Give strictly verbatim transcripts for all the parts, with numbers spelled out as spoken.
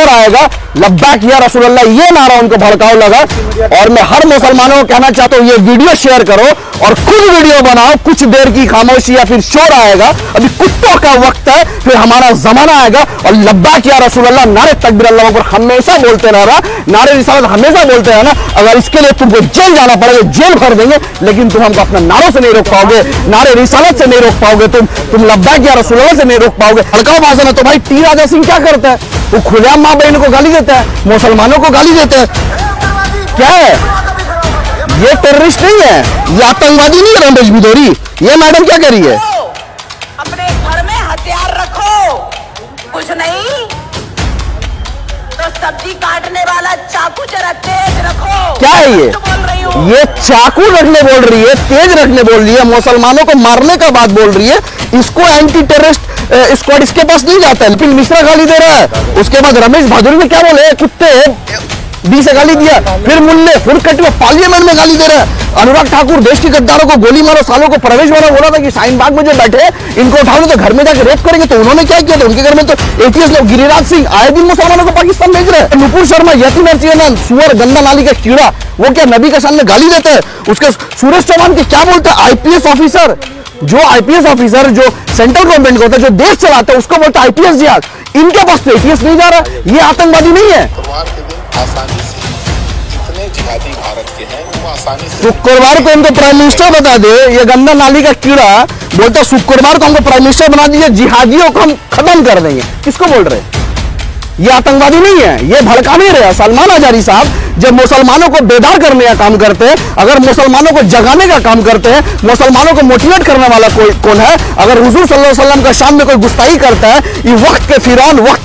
आएगा, लब्बैक या रसूल अल्लाह, ये नारा उनको भड़काऊ लगा। और मैं हर मुसलमानों को कहना चाहता हूं, ये वीडियो शेयर करो और खुद वीडियो बनाओ। कुछ देर की खामोशी या फिर शोर आएगा, अभी कुत्तों का वक्त है, फिर हमारा जमाना आएगा। और लब्बैक या रसूल अल्लाह, नारे तकबीर अल्लाह अकबर हमेशा बोलते रहना, नारे रिसालत हमेशा बोलते रहना। अगर इसके लिए तुमको जेल जाना पड़ेगा, जेल भर देंगे, लेकिन तुम हमको अपना नारों से नहीं रोक पाओगे, नारे रिसालत से नहीं रोक पाओगे, तुम तुम लब्बैक या रसूल अल्लाह से नहीं रोक पाओगे। हल्का भाषण है तो भाई टी राजा सिंह क्या करता है? वो खुलेआम मां बहन को गाली देता है, मुसलमानों को गाली देता है। क्या है ये? टेररिस्ट नहीं है, ये आतंकवादी नहीं है रमेश भिदोरी। ये मैडम क्या कह रही है? अपने घर में हथियार रखो, कुछ नहीं तो सब्जी काटने वाला चाकू जरा तेज रखो। क्या है ये? ये चाकू रखने बोल रही है, तेज रखने बोल रही है, मुसलमानों को मारने का बात बोल रही है। इसको एंटी टेररिस्ट स्क्वाड इसके पास नहीं जाता है, लेकिन मिश्रा गाली दे रहा है। उसके बाद रमेश भादुरी ने क्या बोले? कुत्ते बी से गाली दिया, फिर मुल्ले फिर कटिया पार्लियामेंट में गाली दे रहा है। अनुराग ठाकुर देश के गद्दारों को गोली मारो, सालों को प्रवेश मारो, बोला था कि शाहीन बाग में जो बैठे इनको उठाओ तो घर में जाकर रेप करेंगे। तो उन्होंने क्या किया था? उनके घर में तो एटीएस लोग, गिरिराज सिंह आए दिन मुसलमानों को पाकिस्तान भेज रहे हैं। नुपुर शर्मा, यतीम नरसिंह, सुअर, गंदा नाली का कीड़ा, वो क्या नबी के सामने गाली देते हैं? उसके सुरेश चौहान के क्या बोलते हैं? आईपीएस ऑफिसर, जो आईपीएस ऑफिसर जो सेंट्रल गवर्नमेंट का होता है, जो देश चलाता है, उसको बोलता है आईपीएस जिहाद। इनके पास तो एटीएस नहीं जा रहा, ये आतंकवादी नहीं है। जिहादी भारत के हैं वो आसानी से शुक्रवार को इनको प्राइम मिनिस्टर बता दे। ये गंदा नाली का कीड़ा बोलता शुक्रवार को हमको प्राइम मिनिस्टर बना दीजिए, जिहादियों को हम खत्म कर देंगे। किसको बोल रहे हैं? ये आतंकवादी नहीं है, ये भड़का नहीं रहे। सलमान अजारी साहब जब मुसलमानों को बेदार करने का काम करते हैं, अगर मुसलमानों को जगाने का काम करते हैं, मुसलमानों को मोटिवेट करने वाला कोई कौन है? अगर हुजूर सल्लल्लाहु अलैहि वसल्लम का शान में कोई गुस्ताखी करता है, ये वक्त के फिरौन, वक्त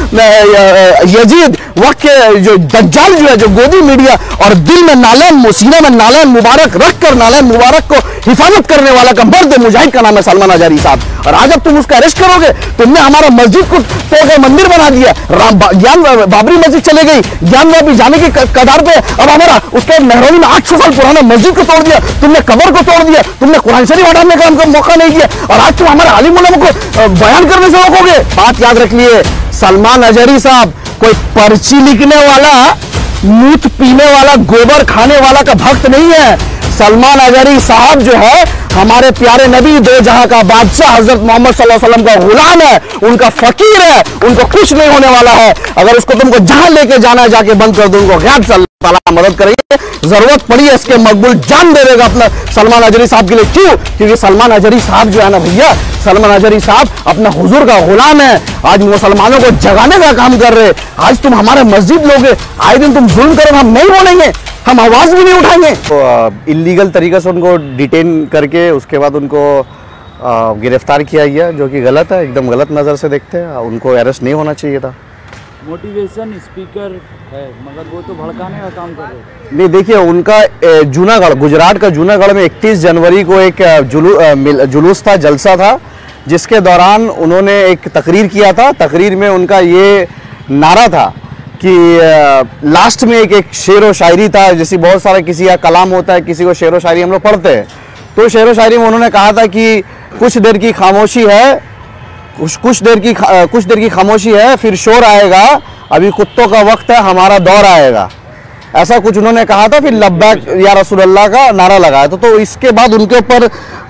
के यजीद, वक्त के जो दज्जाल जो है, जो गोदी मीडिया और दिल में नालैन, सीने में नालैन मुबारक रख कर नालैन मुबारक को हिफाजत करने वाला का मर्द मुजाहिद का नाम है सलमान अजारी साहब। और आज अब तुम उसका अरेस्ट करोगे? तुमने हमारा मस्जिद को तोड़ मंदिर बना दिया, ज्ञान बाबरी मस्जिद चले गई, ज्ञान वापी जाने की कगार पे। अब हमारा उसके मेहरौनी में आठ सौ साल पुराना मस्जिद को तोड़ दिया, तुमने कब्र को तोड़ दिया, तुमने कुरान शरीफ हटाने का हमको मौका नहीं दिया, और आज तुम हमारे आलिम उलमा को बयान करने से रोकोगे। बात याद रख लिए, सलमान अजारी साहब कोई पर्ची लिखने वाला, मूत पीने वाला, गोबर खाने वाला का भक्त नहीं है। सलमान अजारी साहब जो है हमारे प्यारे नबी, दो जहां का बादशाह हजरत मोहम्मद सल्लल्लाहु अलैहि वसल्लम का गुलाम है, उनका फकीर है, उनको कुछ नहीं होने वाला है। अगर उसको तुमको जहां लेके जाना है जाके बंद कर दो, उनको गैब से अल्लाह ताला मदद करेंगे। जरूरत पड़ी है इसके मकबूल जान दे देगा अपना सलमान अजारी साहब के लिए। क्यों? क्योंकि सलमान अजारी साहब जो है ना भैया, सलमान अजारी साहब अपना हुजूर का गुलाम है। आज मुसलमानों को जगाने का काम कर रहे। आज तुम हमारे मस्जिद लोगे, आए दिन तुम जुल्म करोगे, हम नहीं बोलेंगे, हम आवाज भी नहीं उठाएंगे। तो इलीगल तरीके से उनको डिटेन करके उसके बाद उनको गिरफ्तार किया गया, जो कि गलत है, एकदम गलत नज़र से देखते हैं। उनको अरेस्ट नहीं होना चाहिए था। मोटिवेशन स्पीकर है, मगर वो तो भड़काने का काम कर रहे हैं। नहीं, देखिए उनका जूनागढ़, गुजरात का जूनागढ़ में इकतीस जनवरी को एक जुलू जुलूस था, जलसा था, जिसके दौरान उन्होंने एक तकरीर किया था। तकरीर में उनका ये नारा था कि लास्ट में एक एक शेर व शायरी था, जैसे बहुत सारा किसी का कलाम होता है, किसी को शेर व शायरी हम लोग पढ़ते हैं। तो शेर व शायरी में उन्होंने कहा था कि कुछ देर की खामोशी है, कुछ कुछ देर की कुछ देर की खामोशी है, फिर शोर आएगा, अभी कुत्तों का वक्त है, हमारा दौर आएगा। ऐसा कुछ उन्होंने कहा था। फिर लब्बैक या रसूल अल्लाह का नारा लगाया था। तो इसके बाद उनके ऊपर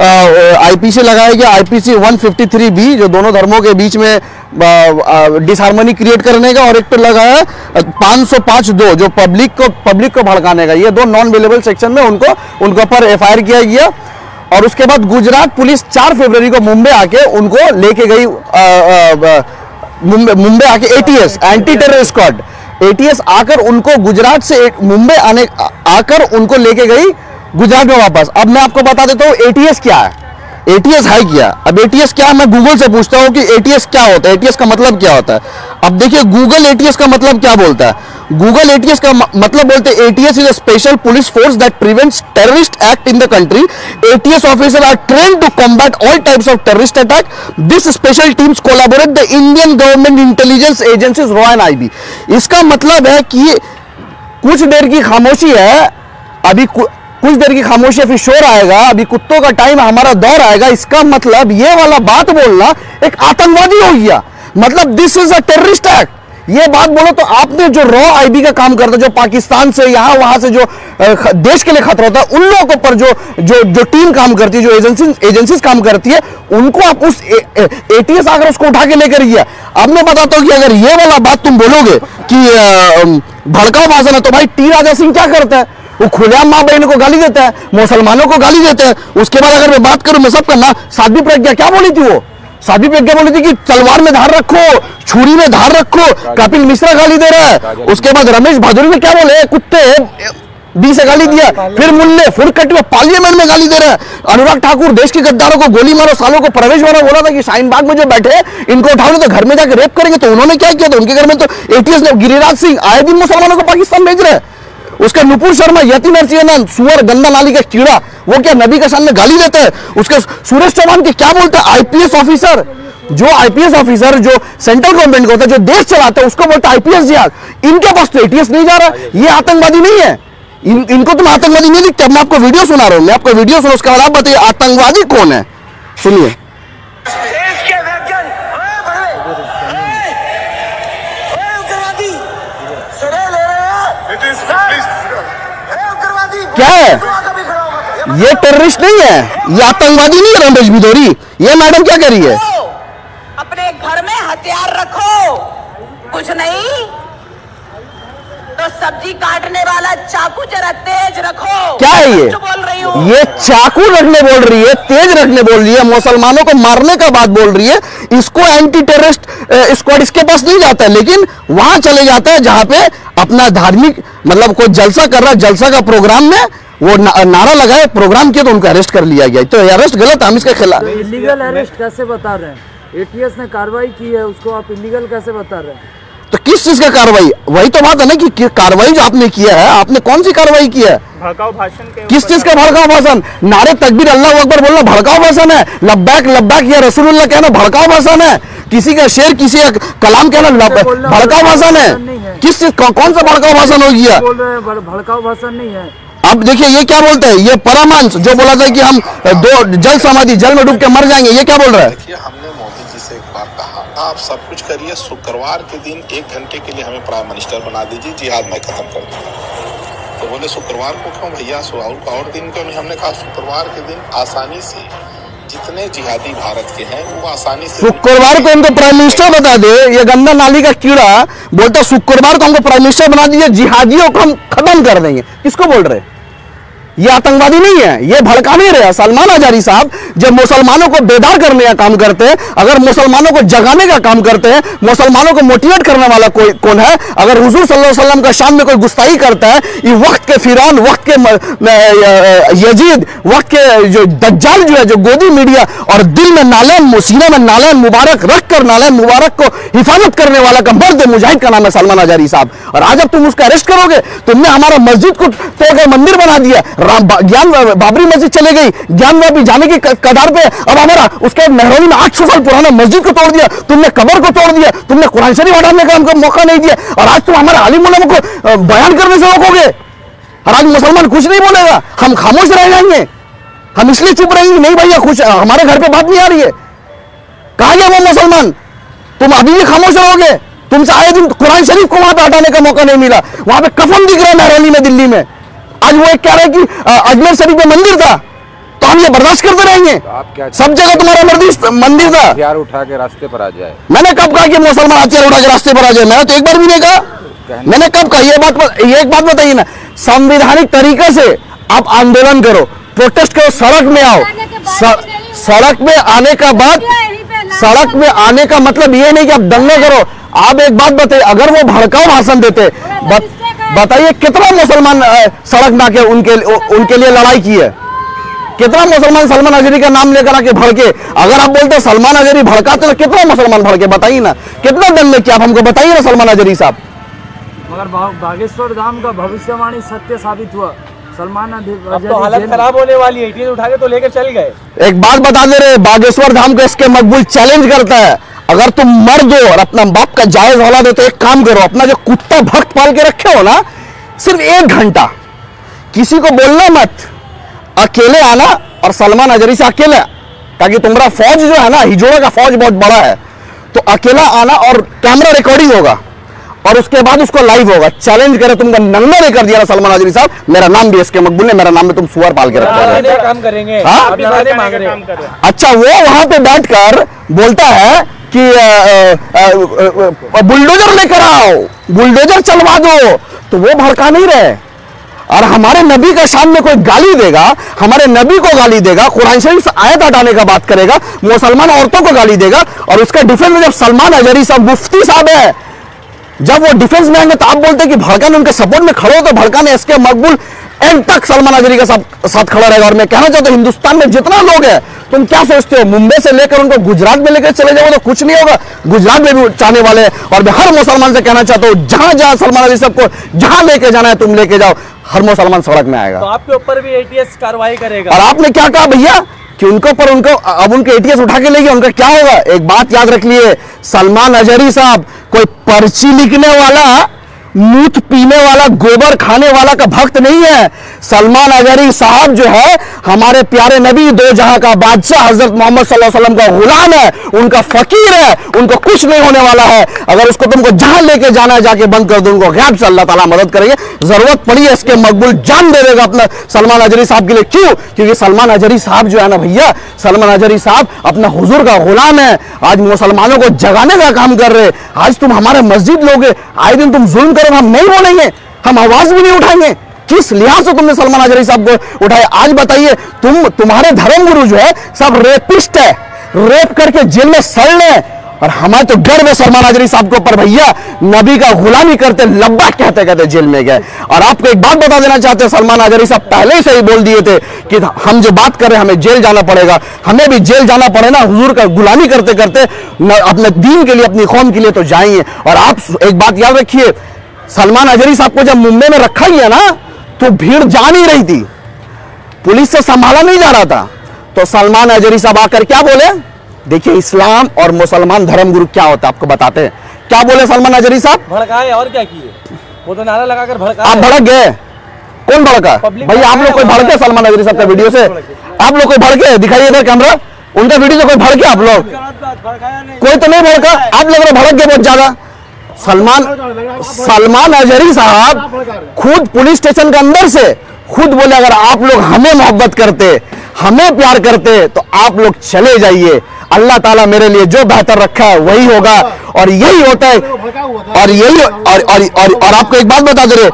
आईपीसी लगाया गया, आईपीसी एक सौ तिरेपन बी, जो दोनों धर्मों के बीच में डिसहार्मनी क्रिएट करने का, और एक पे लगाया पाँच सौ पाँच दो, जो पब्लिक को पब्लिक को भड़काने का। ये दो नॉन अवेलेबल सेक्शन में उनको उनके ऊपर एफ आई आर किया गया। और उसके बाद गुजरात पुलिस चार फरवरी को मुंबई आके उनको लेके गई, मुंबई आके ATS, anti terror squad, ATS आकर उनको गुजरात से मुंबई आने आकर उनको लेके गई गुजरात में वापस। अब मैं आपको बता देता हूँ एटीएस क्या है, एटीएस है क्या। अब एटीएस क्या है, मैं गूगल से पूछता हूँ कि एटीएस क्या होता है, एटीएस का मतलब क्या होता है। अब देखिए गूगल एटीएस का मतलब क्या बोलता है। गूगल एटीएस का मतलब बोलते हैं ATS is a special police force that prevents terrorist act in the country. ATS officer are trained to combat all types of terrorist attack. This special teams collaborate the Indian government intelligence agencies रॉ and IB. इसका मतलब है कि कुछ देर की खामोशी है, अभी कुछ देर की खामोशी, फिर शोर आएगा, अभी कुत्तों का टाइम, हमारा दौर आएगा। इसका मतलब ये वाला बात बोलना एक आतंकवादी हो गया। मतलब this is a terrorist act. ये बात बोलो तो आपने जो रॉ आईबी का काम करता है, जो पाकिस्तान से यहाँ वहां से जो देश के लिए खतरा होता है, उन लोगों के ऊपर जो जो जो टीम काम करती है, जो एजेंसी एजेंसीज काम करती है, उनको आप उस एटीएस आकर उसको उठा के लेकर गया। अब मैं बताता हूं कि अगर ये वाला बात तुम बोलोगे कि भड़काऊ भाषण है, तो भाई टी राजा सिंह क्या करता है? वो खुलेआम माँ बहनों को गाली देता है, मुसलमानों को गाली देता है। उसके बाद अगर मैं बात करूं, मैं सब करना, साध्वी प्रज्ञा क्या बोली थी? वो साध्वी प्रज्ञा बोली थी कि तलवार में धार रखो, छुरी में धार रखो। कपिल मिश्रा गाली दे रहा है। उसके बाद रमेश भादुरी ने क्या बोले? कुत्ते डी से गाली दिया। फिर मुल्ले फुरकट में पार्लियामेंट में गाली दे रहा है। अनुराग ठाकुर देश के गद्दारों को गोली मारो, सालों को प्रवेश मारो, बोला था कि शाहीन बाग में जो बैठे इनको उठाओ तो घर में जाकर रेप करेंगे। तो उन्होंने क्या किया था? उनके घर में तो एटीएस ने, गिरिराज सिंह आए दिन मुसलमानों को पाकिस्तान भेज रहे हैं। उसका नुपुर शर्मा, यतीम नरसिंह, सुअर, गंदा नाली का कीड़ा, वो क्या नबी के सामने गाली देता है? उसके सुरेश चौहान के क्या बोलते हैं? आईपीएस ऑफिसर, जो आईपीएस ऑफिसर जो सेंट्रल गवर्नमेंट का होता है, जो देश चलाता है, उसको बोलता है आईपीएस जिहाद। इनके पास तो एटीएस नहीं जा रहा। ये आतंकवादी नहीं है। इन, इनको तुम आतंकवादी नहीं दिखते। मैं आपको वीडियो सुना रहा हूं, मैं आपको वीडियो सुना, उसके बाद आप बताइए आतंकवादी कौन है। सुनिए। क्या है? ये टेररिस्ट नहीं है, ये आतंकवादी नहीं है रमेश भिदोरी। ये मैडम क्या कर रही है? अपने घर में हथियार रखो, कुछ नहीं तो सब्जी काटने वाला चाकू जरा तेज रखो। क्या है ये? बोल रही हूँ, ये चाकू रखने बोल रही है, तेज रखने बोल रही है, मुसलमानों को मारने का बात बोल रही है। इसको एंटी टेररिस्ट स्क्वाड इसके पास नहीं जाता है, लेकिन वहां चले जाता है जहां पे अपना धार्मिक मतलब कोई जलसा कर रहा है, जलसा का प्रोग्राम में वो ना, नारा लगाए, प्रोग्राम किया तो उनको अरेस्ट कर लिया गया। तो अरेस्ट गलत, हम इसके खिलाफ। इलीगल अरेस्ट कैसे बता रहे हैं? एटीएस ने कार्रवाई की है, उसको आप इलीगल कैसे बता रहे हैं? तो किस चीज का कार्रवाई? वही तो बात है ना कि कार्रवाई जो आपने किया है, आपने कौन सी कार्रवाई की है? भड़काऊ भाषण के किस चीज का भड़काऊ भाषण? नारे तकबीर अल्लाह अकबर बोलना भड़काऊ भाषण है? लब्बैक लब्बैक या रसूलुल्लाह कहना भड़काऊ भाषण है? किसी का शेर, किसी का कलाम कहना भड़काऊ भाषण है? किस चीज, कौन सा भड़काऊ भाषण हो गया? बोल रहे हैं भड़काऊ भाषण नहीं है। अब देखिए ये क्या बोलते हैं, ये परमांश जो बोला था कि हम दो जल समाधि जल में डूब के मर जाएंगे, ये क्या बोल रहा है? देखिए, हमने मोदी जी से एक बार कहा, आप सब कुछ करिए, शुक्रवार के दिन एक घंटे के लिए हमें प्राइम मिनिस्टर बना दीजिए, जिहाद मैं खत्म कर दूंगा। तो बोले शुक्रवार को क्यों भैया, और और दिन क्यों नहीं? हमने कहा शुक्रवार के दिन आसानी से जितने जिहादी भारत के हैं वो आसानी से, शुक्रवार को इनको प्राइम मिनिस्टर बता दे। ये गंदा नाली का कीड़ा बोलता शुक्रवार को हमको प्राइम मिनिस्टर बना दीजिए, जिहादियों को हम खत्म कर देंगे। किसको बोल रहे? ये आतंकवादी नहीं है, ये भड़का नहीं रहे। सलमान अजारी साहब जब मुसलमानों को बेदार करने का काम करते हैं, अगर मुसलमानों को जगाने का काम करते हैं, मुसलमानों को मोटिवेट करने वाला कोई कौन है? अगर हुजूर सल्लल्लाहु अलैहि वसल्लम का शान में कोई गुस्ताखी करता है, ये वक्त के फिरौन, वक्त के यजीद, वक्त के जो दज्जाल जो है, जो गोदी मीडिया और दिल में नालैन, सीने में नालैन मुबारक रख कर नालैन मुबारक को हिफाजत करने वाला का मर्द मुजाहिद का नाम है सलमान अजारी साहब। और आज अब तुम उसका अरेस्ट करोगे? तुमने हमारा मस्जिद को तोड़कर मंदिर बना दिया, ज्ञान बाबरी मस्जिद चले गई, ज्ञान वापी जाने की कगार पे। अब हमारा उसके मेहरौनी में आठ सौ साल पुराना मस्जिद को तोड़ दिया, तुमने कब्र को तोड़ दिया, तुमने कुरान शरीफ हटाने का हमको मौका नहीं दिया, और आज तुम हमारे आलिम उलमा को बयान करने से रोकोगे। और आज मुसलमान कुछ नहीं बोलेगा, हम खामोश रह जाएंगे। हम इसलिए चुप रहेंगे, नहीं भैया कुछ हमारे घर पे बात नहीं आ रही है। कहा गया वो मुसलमान? तुम अभी भी खामोश रहोगे? तुमसे आए दिन कुरान शरीफ को वहां पे हटाने का मौका नहीं मिला, वहां पे कफन दिख रहा है मेहरौनी में, दिल्ली में। आज वो एक कह रहे कि अजमेर शरीफ में मंदिर था, तो हम ये बर्दाश्त करते रहेंगे? तो सब जगह तुम्हारा मंदिर था, हथियार उठा के रास्ते पर आ जाए। मैंने कब कहा कि मुसलमान हथियार उठा के रास्ते पर आ जाए? मैंने तो एक बार भी नहीं कहा। मैंने कब कहा? ये बात, ये एक बात बताइए ना, संवैधानिक तरीके से आप आंदोलन करो, प्रोटेस्ट करो, सड़क में आओ। सड़क में आने का बाद, सड़क में आने का मतलब ये नहीं कि आप दंगे करो। आप एक बात बताइए, अगर वो भड़काऊ भाषण देते, बताइए कितना मुसलमान सड़क में आके उनके उनके लिए लड़ाई की है? कितना मुसलमान सलमान अजहरी का नाम लेकर आके भड़के? अगर आप बोलते सलमान अजहरी भड़काते तो कितना मुसलमान भड़के? बताइए ना, कितना दंगे किया? आप हमको बताइए ना सलमान अजहरी साहब। मगर बागेश्वर धाम का भविष्यवाणी सत्य साबित हुआ। सलमान अब तो हालत खराब होने वाली है, एटीएस उठा के तो लेकर चल गए। एक बात बता दे रहे, बागेश्वर धाम को इसके मकबूल चैलेंज करता है, अगर तुम मर्द हो और अपना बाप का जायज औलाद हो तो एक काम करो, अपना जो कुत्ता भक्त पाल के रखे हो ना, सिर्फ एक घंटा किसी को बोलना मत, अकेले आना और सलमान अजहरी से अकेले, ताकि तुम्हारा फौज जो है ना, हिजोड़ा का फौज बहुत बड़ा है, तो अकेला आना और कैमरा रिकॉर्डिंग होगा। और उसके बाद उसको लाइव होगा, चैलेंज करे तुमको नंगा नहीं कर दिया ना सलमान अजहरी साहब, मेरा नाम भी एसके मकबूल है, मेरा नाम में तुम सुअर पाल के रखोगे। काम करेंगे, हाँ? मांग रहे हैं। अच्छा, वो वहां पे बैठकर बोलता है कि बुलडोजर लेकर आओ, बुलडोजर चलवा दो, तो वो भड़का नहीं रहे। और हमारे नबी का शान में कोई गाली देगा, हमारे नबी को गाली देगा, कुरान शरीफ से आयत हटाने का बात करेगा, मुसलमान औरतों को गाली देगा, और उसका डिफेंस में जब सलमान अजहरी साहब मुफ्ती साहब है, जब वो डिफेंस में आएंगे तो आप बोलते हैं कि भड़काने उनके सपोर्ट में खड़े हो, तो भड़काने एसके मकबूल एंड तक सलमान अजहरी के साथ साथ खड़ा रहेगा। और मैं कहना चाहता हूं, हिंदुस्तान में जितना लोग हैं, तुम क्या सोचते हो मुंबई से लेकर उनको गुजरात में लेकर चले जाओ तो कुछ नहीं होगा, गुजरात में भी चाहने वाले हैं। और मैं हर मुसलमान से कहना चाहता हूं, जहां जहां सलमान अजहरी साहब को जहां लेके जाना है तुम लेके जाओ, हर मुसलमान सड़क में आएगा। तो आपके ऊपर भी एटीएस कार्रवाई करेगा। और आपने क्या कहा भैया कि उनको पर उनको अब उनके एटीएस उठा के ले गया, उनका क्या होगा? एक बात याद रख लिए, सलमान अजहरी साहब कोई पर्ची लिखने वाला, मूत पीने वाला, गोबर खाने वाला का भक्त नहीं है। सलमान अजहरी साहब जो है हमारे प्यारे नबी दो जहां का बादशाह हजरत मोहम्मद सल्लल्लाहु अलैहि वसल्लम का गुलाम है, उनका फकीर है, उनको कुछ नहीं होने वाला है। अगर उसको तुमको जहां लेके जाना है जाके बंद कर दो, उनको गैब से अल्लाह ताला मदद करेंगे। जरूरत पड़ी है इसके मकबूल जान दे देगा अपना सलमान अजहरी साहब के लिए। क्यों? क्योंकि सलमान अजहरी साहब जो है ना भैया, सलमान अजहरी साहब अपना हुजूर का गुलाम है। आज मुसलमानों को जगाने का काम कर रहे। आज तुम हमारे मस्जिद लोगे, आए दिन तुम जुल्म करो, हम नहीं बोलेंगे, हम आवाज भी नहीं उठाएंगे। किस लिहाज से तुमने सलमान अजहरी साहब को उठाया? आज बताइए, तुम तुम्हारे धर्मगुरु जो है सब रेपिस्ट है, रेप करके जेल में सड़ ले। और हमारे तो गर्व है सलमान अजहरी साहब के ऊपर भैया, नबी का गुलामी करते लब्बा कहते कहते जेल में गए। और आपको एक बात बता देना चाहते हैं, सलमान अजहरी साहब पहले से ही बोल दिए थे कि हम जो बात कर रहे हैं हमें जेल जाना पड़ेगा, हमें भी जेल जाना पड़े ना, हुजूर का गुलामी करते करते अपने दीन के लिए, अपनी कौम के लिए तो जाएंगे। और आप एक बात याद रखिए, सलमान अजहरी साहब को जब मुंबई में रखा गया ना तो भीड़ जा नहीं रही थी, पुलिस से संभाला नहीं जा रहा था। तो सलमान अजहरी साहब आकर क्या बोले? देखिए, इस्लाम और मुसलमान धर्मगुरु क्या होता है आपको बताते हैं। क्या बोले सलमान अजहरी साहब? भड़काए और क्या किए? वो तो नारा लगाकर भड़काए। आप भड़क गए? कौन भड़का? भैया आप लोग कोई भड़के सलमान अजहरी साहब का वीडियो से? आप लोग कोई भड़के? दिखाइए इधर कैमरा, उनका वीडियो से कोई भड़के? आप लोग कोई तो नहीं भड़का, आप लोग भड़क गए बहुत ज्यादा। सलमान सलमान अजहरी साहब खुद पुलिस स्टेशन के अंदर से खुद बोले, अगर आप लोग हमें मोहब्बत करते, हमें प्यार करते तो आप लोग चले जाइए, अल्लाह ताला मेरे लिए जो बेहतर रखा है वही होगा। और यही होता है, और यही और और और, और आपको एक बात बता दे रहे,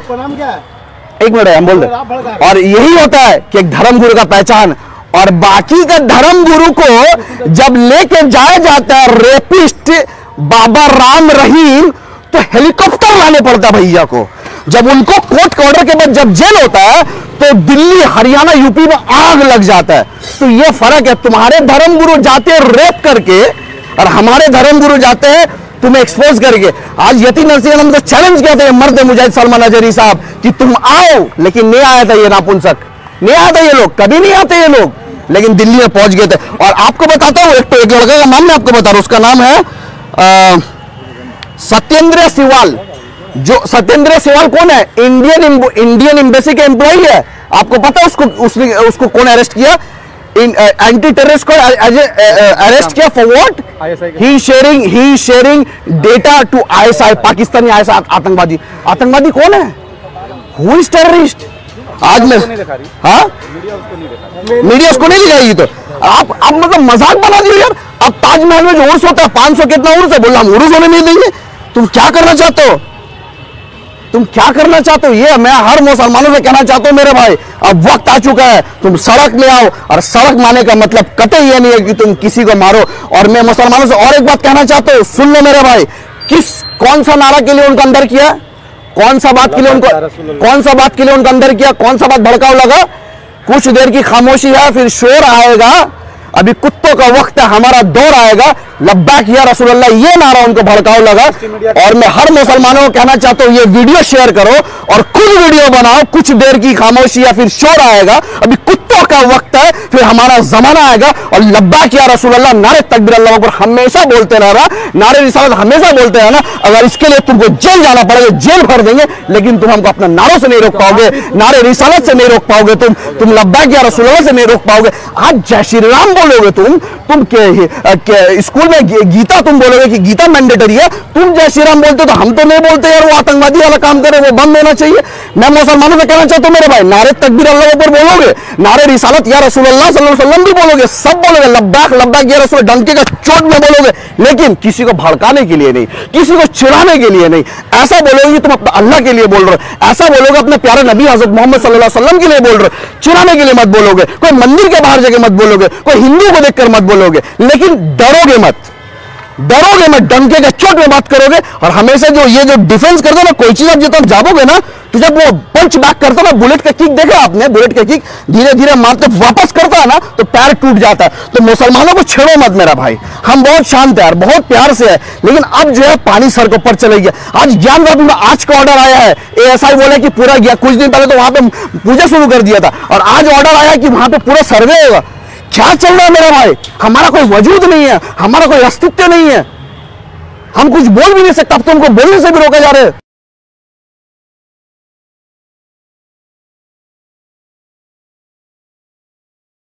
एक मिनट हम बोल रहे, और यही होता है कि एक धर्मगुरु का पहचान। और बाकी का धर्मगुरु को जब लेके जाया जाता है रेपिस्ट बाबा राम रहीम, तो हेलीकॉप्टर लाने पड़ता भैया को। जब उनको कोर्ट के ऑर्डर के बाद जब जेल होता है तो दिल्ली, हरियाणा, यूपी में आग लग जाता है। तो ये फर्क है, तुम्हारे धर्मगुरु जाते हैं रेप करके और हमारे धर्मगुरु जाते हैं तुम्हें एक्सपोज करके। आज यति नरसिंह को चैलेंज किया था मर्द मुजाहिद सलमान अजहरी साहब कि तुम आओ, लेकिन नहीं आया था ये नापुंसक, नहीं आया था ये लोग, कभी नहीं आते ये लोग, लेकिन दिल्ली में पहुंच गए थे। और आपको बताता हूं, एक तो एक लड़का का नाम मैं आपको बता रहा हूं, उसका नाम है आ, सत्येंद्र सिवाल। जो सत्येंद्र सिवाल कौन है? इंडियन इंडियन एम्बेसी के एम्प्लॉई है। आपको पता है उसको उसने उसको कौन अरेस्ट किया? एंटी टेररिस्ट को अरेस्ट किया for what? He sharing he sharing data to ISI, Pakistani ISI आतंकवादी। आतंकवादी कौन है? Who is terrorist? आज में हाँ मीडिया उसको नहीं दिखाएगी। तो आप आप मतलब मजाक बना दिए यार। अब ताजमहल में जो उर्स होता है पांच सौ कितना उर्स है, बोला हम उर्स होने नहीं देंगे। तुम क्या करना चाहते हो? तुम क्या करना चाहते हो? ये मैं हर मुसलमानों से कहना चाहता हूं मेरे भाई, अब वक्त आ चुका है, तुम सड़क में आओ। और सड़क मारने का मतलब कतई ये नहीं है कि तुम किसी को मारो। और मैं मुसलमानों से और एक बात कहना चाहता हूं, सुन लो मेरे भाई, किस कौन सा नारा के लिए उनका अंदर किया, कौन सा बात के लिए उनको कौन सा बात के लिए उनका अंदर किया, कौन सा बात भड़काव लगा? कुछ देर की खामोशी है, फिर शोर आएगा, अभी कुत्तों का वक्त है, हमारा दौर आएगा, लब्बैक या रसूलुल्लाह, ये नारा उनको भड़काव लगा। और मैं हर मुसलमानों को कहना चाहता हूं, ये वीडियो शेयर करो और खुद वीडियो बनाओ। कुछ देर की खामोशी या फिर शोर आएगा, अभी कुत्तों का वक्त है, फिर हमारा जमाना आएगा। और लब्बैक या रसूलुल्लाह, नारे तकबीर अल्लाहू अकबर हमेशा बोलते रहना, नारे रिसालत हमेशा बोलते रहना। अगर इसके लिए तुमको जेल जाना पड़ेगा, जेल भर देंगे, लेकिन तुम हमको अपना नारों से नहीं रोक पाओगे, नारे रिसालत से नहीं रोक पाओगे, तुम तुम लब्बैक या रसूलुल्लाह से नहीं रोक पाओगे। आज जय श्री राम बोलोगे तुम तुम के, के स्कूल बाइबल में गी- गीता तुम बोलोगे कि गीता मैंडेटरी है, तुम जय श्री राम बोलते हो तो हम तो नहीं बोलते यार, वो आतंकवादी वाला काम करे, वो बंद होना चाहिए। मैं मुसलमानों से कहना चाहता हूं मेरे भाई, नारे तकबीर अल्लाह ऊपर बोलोगे, नारे रिसालत या रसूल अल्लाह सल्लल्लाहु अलैहि वसल्लम भी बोलोगे, सब बोलोगे, लब्बाक लब्बाक या रसूल, डंके का चोट में बोलोगे, लेकिन किसी को भड़काने के लिए नहीं, किसी को चिढ़ाने के लिए नहीं। ऐसा बोलोगे तुम अपने अल्लाह के लिए बोल रहे हो, ऐसा बोलोगे अपने प्यारे नबी हजरत मोहम्मद सल्लल्लाहु अलैहि वसल्लम के लिए बोल रहे हो, चिढ़ाने के लिए मत बोलोगे, कोई मंदिर के बाहर जाके मत बोलोगे, कोई हिंदू को देखकर मत बोलोगे, लेकिन डरोगे मत, डरोगे मत, डंके के चोट में बात करोगे। और हमेशा जो ये जो डिफेंस करते हो ना, कोई चीज आप जब तक जाओगे ना, तो जब वो पंच बैक करता है ना, बुलेट का किक देखा आपने, बुलेट का किक धीरे धीरे मारते वापस करता है ना, तो पैर टूट जाता है। तो मुसलमानों को छेड़ो मत मेरा भाई, हम बहुत शांत है यार, बहुत प्यार से है, लेकिन अब जो है पानी सर के ऊपर चले गया। आज ज्ञान बाबू में आज का ऑर्डर आया है, एएसआई बोले कि पूरा गया, कुछ दिन पहले तो वहां पे पूजा शुरू कर दिया था, और आज ऑर्डर आया कि वहां पे पूरा सर्वे होगा। क्या चल रहा है मेरा भाई? हमारा कोई वजूद नहीं है, हमारा कोई अस्तित्व नहीं है, हम कुछ बोल भी नहीं सकते, अब तो हमको बोलने से भी रोके जा रहे हैं।